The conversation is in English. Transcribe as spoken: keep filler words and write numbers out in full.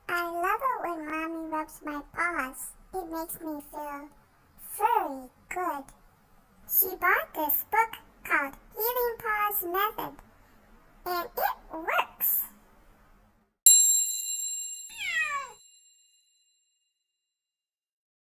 I love it when Mommy rubs my paws. It makes me feel very good. She bought this book called Healing